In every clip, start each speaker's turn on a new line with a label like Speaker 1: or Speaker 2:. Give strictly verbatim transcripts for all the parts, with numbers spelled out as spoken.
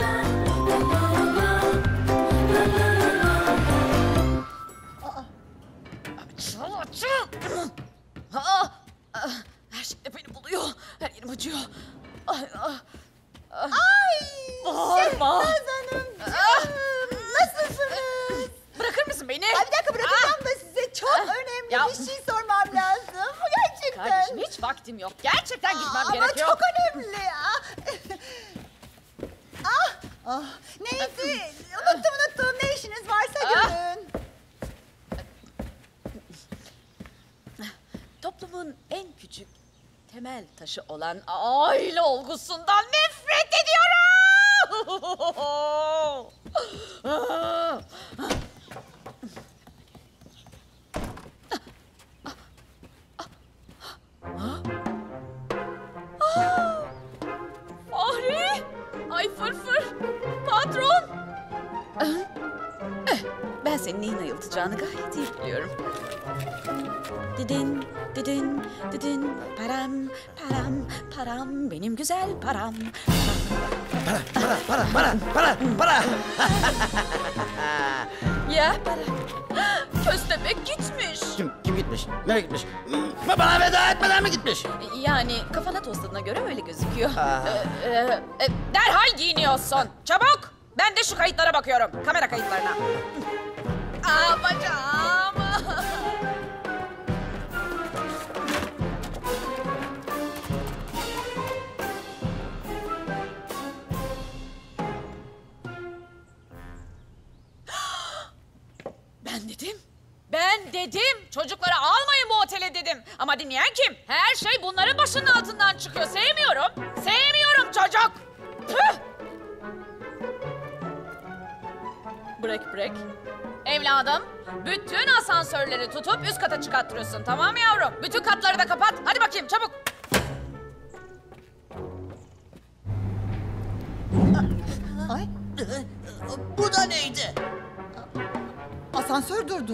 Speaker 1: Açıl, açıl! Aa, her şey beni buluyor. Her yerim acıyor. Ay, ay.
Speaker 2: Ay!
Speaker 1: Bağırma.
Speaker 2: Şehnaz Hanımcığım, nasılsınız?
Speaker 1: Bırakır mısın beni?
Speaker 2: Ay bir dakika bırakacağım da size çok önemli
Speaker 1: Ya.
Speaker 2: bir şey sormam lazım. Gerçekten.
Speaker 1: Kardeşim hiç vaktim yok. Gerçekten gitmem
Speaker 2: Aa,
Speaker 1: gerekiyor.
Speaker 2: Ama çok önemli ya. ah, ah, neyse, unuttum unuttum. Ne işiniz varsa
Speaker 1: Ah.
Speaker 2: görün.
Speaker 1: Toplumun en küçük temel taşı olan aile olgusundan nefret ediyorum. Fahri! Ay fırfır! Patron! Ben senin neyin ayıltacağını gayet iyi biliyorum. Didin, didin, didin, param, param, param, benim güzel param.
Speaker 3: Para, para, para, para, para, para.
Speaker 1: Ya para. Köstebek gitmiş.
Speaker 3: Kim, kim gitmiş? Nereye gitmiş? Hmm, Bana veda etmeden mi gitmiş?
Speaker 1: Yani kafana tostladığına göre öyle gözüküyor.
Speaker 3: Aa.
Speaker 1: Ee, e, e, derhal giyiniyorsun. Çabuk. Ben de şu kayıtlara bakıyorum. Kamera kayıtlarına. Aa bacağım. Ben dedim. Ben dedim. Çocukları almayın bu otele dedim. Ama dinleyen kim? Her şey bunların başının altından çıkıyor. Sevmiyorum. Sevmiyorum çocuk. Püh! Break break. Evladım, bütün asansörleri tutup üst kata çıkarttırıyorsun. Tamam mı yavrum? Bütün katları da kapat. Hadi bakayım çabuk.
Speaker 2: Ay,
Speaker 3: Bu da neydi?
Speaker 2: asansör durdu.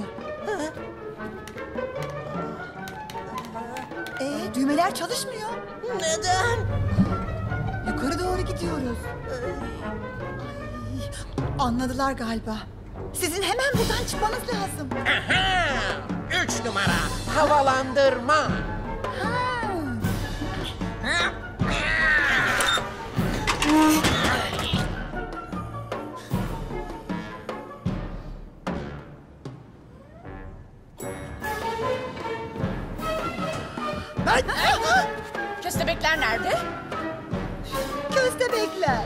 Speaker 2: Ee, düğmeler çalışmıyor.
Speaker 3: Neden?
Speaker 2: Yukarı doğru gidiyoruz. Ay, anladılar galiba. Sizin hemen buradan çıkmanız lazım.
Speaker 4: Aha! Üç numara havalandırma.
Speaker 2: Ha.
Speaker 3: Ay,
Speaker 1: Köstebekler nerede?
Speaker 2: Köstebekler.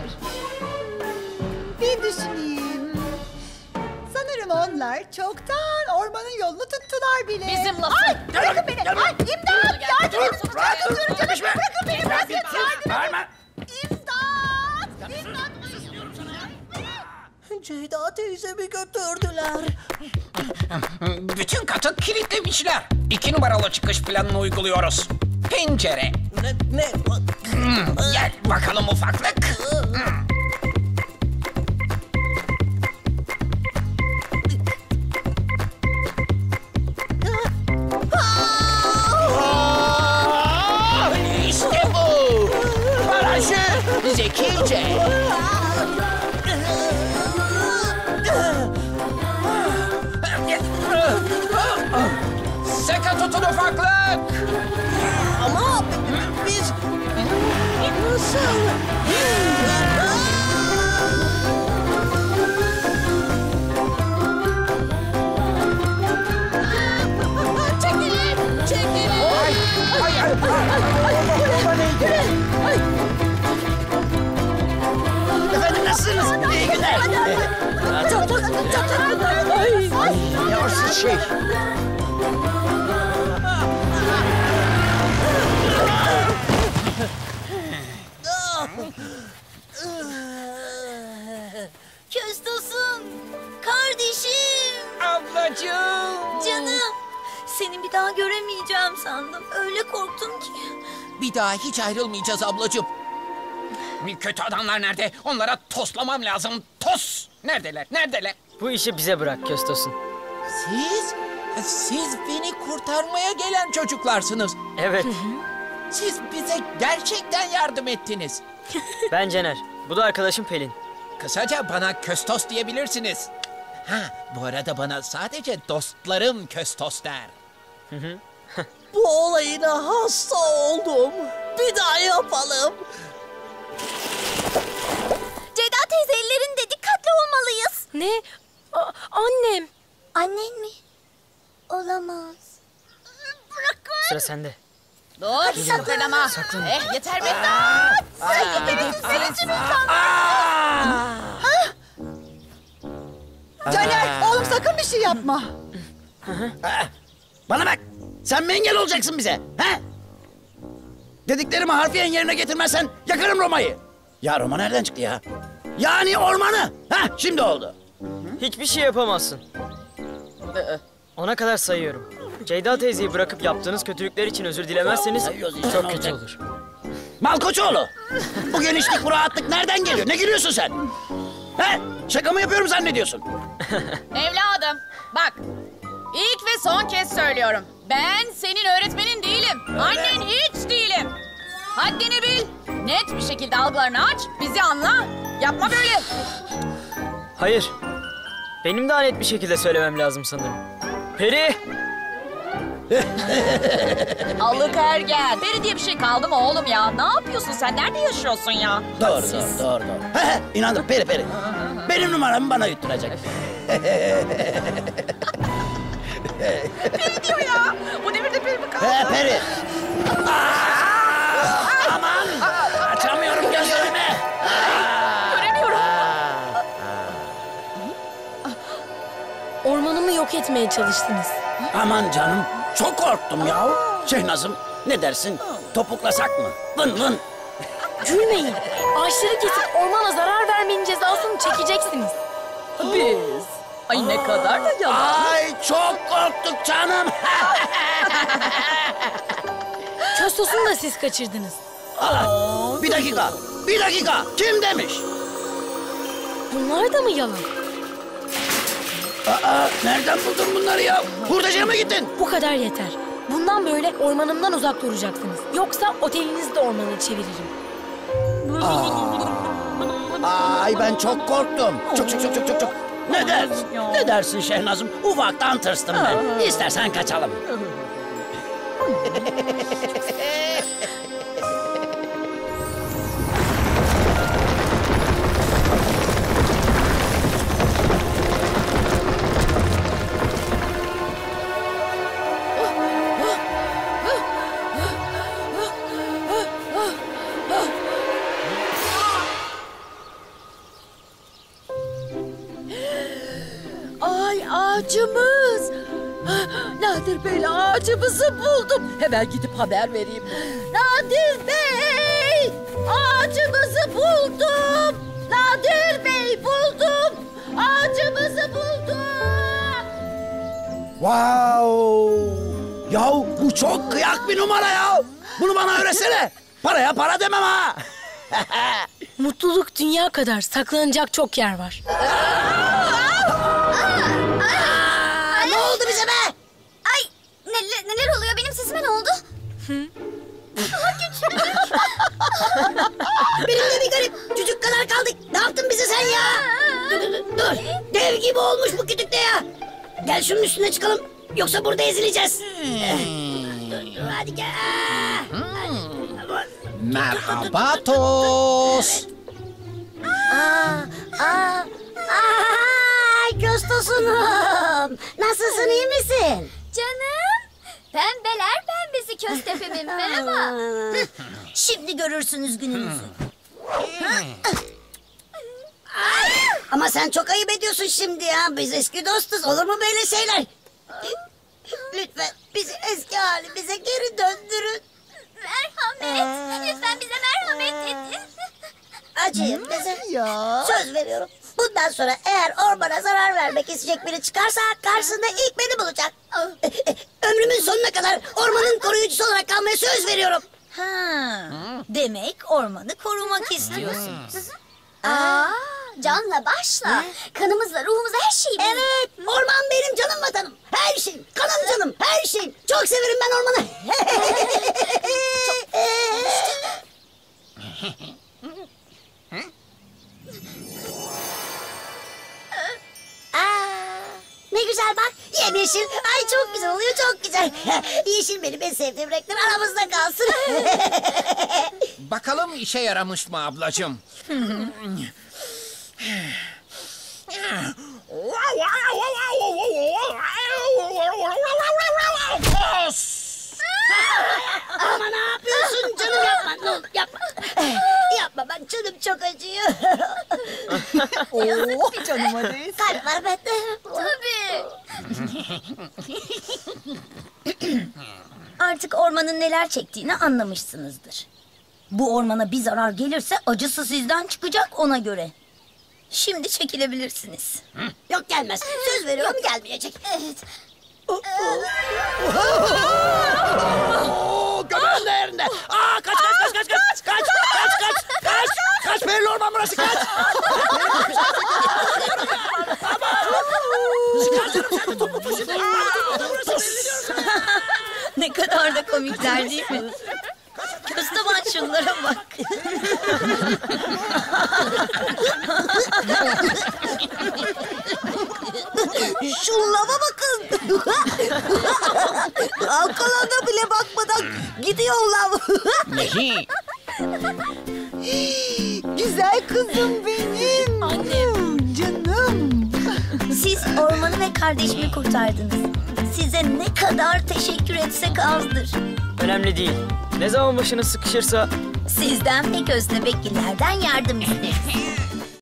Speaker 2: Bir düşüneyim. Sanırım onlar çoktan ormanın yolunu tuttular bile.
Speaker 1: Bizim lafı.
Speaker 2: Ay bırakın beni.
Speaker 3: gel buraya.
Speaker 2: Ay imdat.
Speaker 1: Gel,
Speaker 2: Yardım
Speaker 1: dur,
Speaker 2: edin.
Speaker 1: dur,
Speaker 2: Yardım
Speaker 3: dur,
Speaker 2: edin.
Speaker 3: kardeşim.
Speaker 2: Bırakın beni. Bırakın.
Speaker 3: Git,
Speaker 2: Yardım
Speaker 3: bağırma.
Speaker 2: edin. İmdat. İmdat.
Speaker 3: Ceyda teyzemi götürdüler.
Speaker 4: Bütün katı kilitlemişler. İki numaralı çıkış planını uyguluyoruz. Pencere.
Speaker 3: Ne, ne?
Speaker 4: Hmm, Gel bakalım ufaklık. Hmm. İşte bu. Paraşüt zekice. Sıkı tutun ufaklık.
Speaker 3: Ama biz... Nasıl?
Speaker 2: Çekilin. Çekilin.
Speaker 4: Ay, ay, ay. O da neydi?
Speaker 3: Efendim nasılsınız? İyi günler.
Speaker 2: Çok çok çok çok.
Speaker 3: Ay, ne arsız şey.
Speaker 5: Köstos'um, kardeşim,
Speaker 4: Ablacığım.
Speaker 5: canım. Seni bir daha göremeyeceğim sandım. Öyle korktum ki.
Speaker 4: Bir daha hiç ayrılmayacağız ablacığım. Kötü adamlar nerede? Onlara toslamam lazım. Tos! Neredeler? Neredeler?
Speaker 6: Bu işi bize bırak Köstos'un.
Speaker 4: Siz? Siz beni kurtarmaya gelen çocuklarsınız.
Speaker 6: Evet,
Speaker 4: Siz bize gerçekten yardım ettiniz.
Speaker 6: ben Cener. Bu da arkadaşım Pelin.
Speaker 4: Kısaca bana Köstos diyebilirsiniz. Ha, bu arada bana sadece dostlarım Köstos der.
Speaker 7: Bu olayına hasta oldum. Bir daha yapalım.
Speaker 5: Ceyda teyze ellerinde, dikkatli olmalıyız.
Speaker 8: Ne? A- annem.
Speaker 5: Annen mi? Olamaz. Bırakın.
Speaker 6: Sıra sende.
Speaker 1: Dur saklanama. Eh yeter be.
Speaker 2: Caner oğlum sakın bir şey yapma.
Speaker 3: Bana bak. Sen mi engel olacaksın bize? He? Dediklerimi harfiyen yerine getirmezsen yakarım Roma'yı. Ya Roma nereden çıktı ya? Yani ormanı. Ha, şimdi oldu.
Speaker 6: Hiçbir şey yapamazsın. Ona kadar sayıyorum. Ceyda teyzeyi bırakıp yaptığınız kötülükler için özür dilemezseniz
Speaker 3: Sayıyoruz işte,
Speaker 6: çok
Speaker 3: ne
Speaker 6: kötü
Speaker 3: olacak?
Speaker 6: olur.
Speaker 3: Malkoçoğlu. Bu genişlik, bu rahatlık nereden geliyor? Ne gülüyorsun sen? He? Şaka mı yapıyorum zannediyorsun?
Speaker 1: Evladım bak. İlk ve son kez söylüyorum. Ben senin öğretmenin değilim. Annen hiç değilim. Haddini bil. Net bir şekilde algılarını aç. Bizi anla. Yapma böyle.
Speaker 6: Hayır. Benim daha net bir şekilde söylemem lazım sanırım. Peri!
Speaker 1: Alık ergen. Peri diye bir şey kaldı mı oğlum ya? Ne yapıyorsun sen? Nerede yaşıyorsun ya?
Speaker 3: Doğru, doğru, doğru, doğru. He he, inandım, peri peri. Benim numaramı bana yutturacak.
Speaker 1: Peri diyor ya. Bu devirde peri mi kaldı?
Speaker 3: He peri. Aa! Aman! Açamıyorum gözlerimi.
Speaker 1: Göremiyorum.
Speaker 8: Ormanımı yok etmeye çalıştınız.
Speaker 3: Aman canım, çok korktum ya. Şehnazım, ne dersin? Topuklasak mı? Vın vın.
Speaker 8: Gülmeyin. Ağaçları kesip ormana zarar vermenin cezasını çekeceksiniz.
Speaker 1: Biz. Ay ne kadar da yalan.
Speaker 3: Ay çok korktuk canım.
Speaker 8: Köstos'unu da siz kaçırdınız.
Speaker 3: Aa, bir dakika, bir dakika. Kim demiş?
Speaker 8: Bunlar da mı yalan?
Speaker 3: Aa, nereden buldun bunları ya? Hurdacıya mı gittin?
Speaker 8: Bu kadar yeter. Bundan böyle ormanımdan uzak duracaksınız. Yoksa otelinizi de ormana çeviririm.
Speaker 3: Ay ben çok korktum. Çok çok çok çok çok çok. Ne dersin? Ne dersin Şehnazım? Ufaktan tırstım ben. İstersen kaçalım.
Speaker 7: Ay ağacımız. Nadir Bey'le ağacımızı buldum. Hemen gidip haber vereyim. Nadir Bey! Ağacımızı buldum. Nadir Bey buldum. Ağacımızı buldum.
Speaker 3: Wow! Ya bu çok kıyak bir numara ya. Bunu bana öğretsene. Paraya para demem ha.
Speaker 8: Mutluluk dünya kadar saklanacak çok yer var.
Speaker 5: Ne oldu bize be? Ay neler, neler oluyor? Benim sesime ne oldu?
Speaker 7: Benim de bir garip. Çocuk kadar kaldık. Ne yaptın bize sen ya? Dur, dur, dur, dur. Dev gibi olmuş bu kütükte ya. Gel şunun üstüne çıkalım. Yoksa burada ezileceğiz. Dur, dur, hadi gel.
Speaker 4: Merhaba Tos.
Speaker 7: Aa, aa, ay Köstosunum. Nasılsın, iyi misin?
Speaker 5: Canım. Pembeler pembesi köstefemim. Merhaba.
Speaker 7: Şimdi görürsünüz gününüzü. Ay, ama sen çok ayıp ediyorsun şimdi ya. Biz eski dostuz. Olur mu böyle şeyler? Lütfen bizi eski halimize geri döndürün.
Speaker 5: Merhamet. Lütfen bize merhamet edin.
Speaker 7: Acıyın bize.
Speaker 2: Ya.
Speaker 7: Söz veriyorum. Bundan sonra eğer ormana zarar vermek isteyecek biri çıkarsa karşısında ilk beni bulacak. Ömrümün sonuna kadar ormanın koruyucusu olarak kalmaya söz veriyorum.
Speaker 5: Ha, demek ormanı korumak istiyorsun. Aa, canla başla. Kanımızla ruhumuzla her şeyi.
Speaker 7: Evet, orman benim canım vatanım. Her şeyim, kanım canım, her şeyim. Çok severim ben ormanı. güzel bak. Yemyeşil. Ay çok güzel oluyor, çok güzel. Yeşil benim en sevdiğim renkler, aramızda kalsın.
Speaker 4: Bakalım işe yaramış mı ablacığım? Toz!
Speaker 7: Ama ne yapıyorsun canım, yapma ne olur yapma. Yapma bak, canım çok acıyor.
Speaker 2: Oh canıma değsin.
Speaker 7: Kalp var bende.
Speaker 5: Tabii. Artık ormanın neler çektiğini anlamışsınızdır. Bu ormana bir zarar gelirse acısı sizden çıkacak, ona göre. Şimdi çekilebilirsiniz.
Speaker 7: Yok gelmez. Söz veriyorum gelmeyecek.
Speaker 5: Evet.
Speaker 3: Oo, göbeğin de yerinde. Aa, kaç kaç kaç kaç kaç. Kaç kaç kaç kaç. Kaç perili orman burası, kaç.
Speaker 5: Ne kadar da komikler değil mi? Kösteban şunlara bak.
Speaker 7: Şu lava bakın. Arkalarına bile bakmadan gidiyor lav.
Speaker 4: Nehi?
Speaker 2: Güzel kızım benim.
Speaker 5: Annem.
Speaker 2: Canım.
Speaker 5: Siz ormanı ve kardeşimi kurtardınız. Size ne kadar teşekkür etsek azdır.
Speaker 6: Önemli değil. Ne zaman başınız sıkışırsa
Speaker 5: Sizden ve köstebeklilerden yardım isteriz.